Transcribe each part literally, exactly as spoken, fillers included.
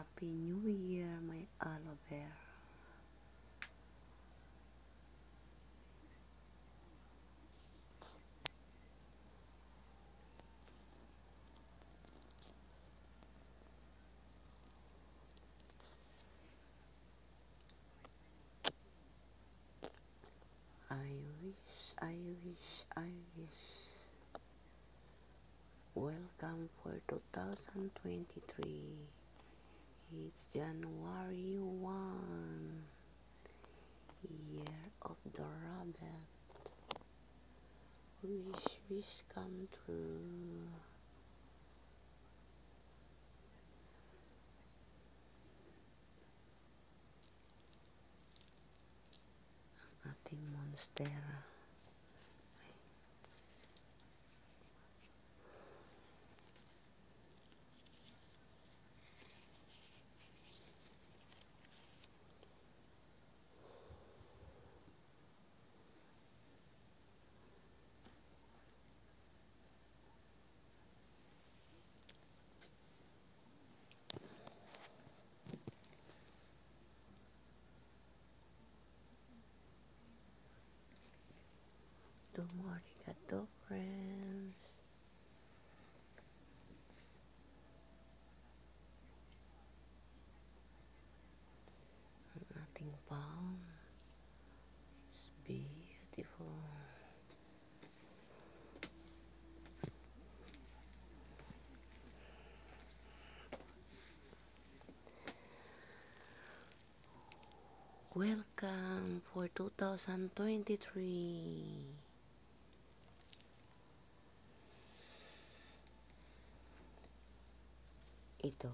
Happy New Year, my aloe vera. I wish, I wish, I wish. Welcome for two thousand twenty-three. It's January first. Year of the rabbit. Wish, wish come true. Ang ating monstera. Domo arigato, friends. Ang ating palm is beautiful. Welcome for two thousand twenty-three. Ito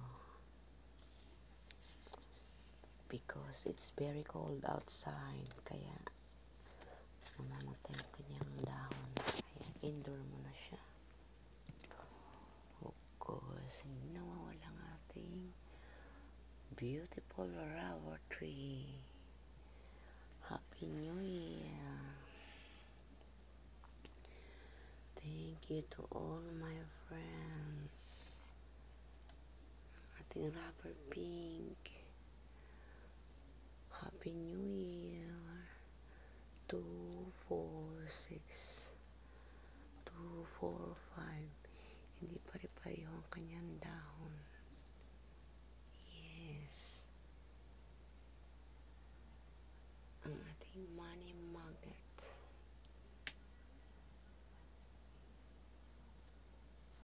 because it's very cold outside, kaya namamatay ang kanyang dahon, kaya indoor muna siya. Of course, hindi nawawala ang ating beautiful rubber tree. Happy New Year. Thank you to all my friends. Ating rubber pink. Happy New Year. Two, four, six, two, four, five.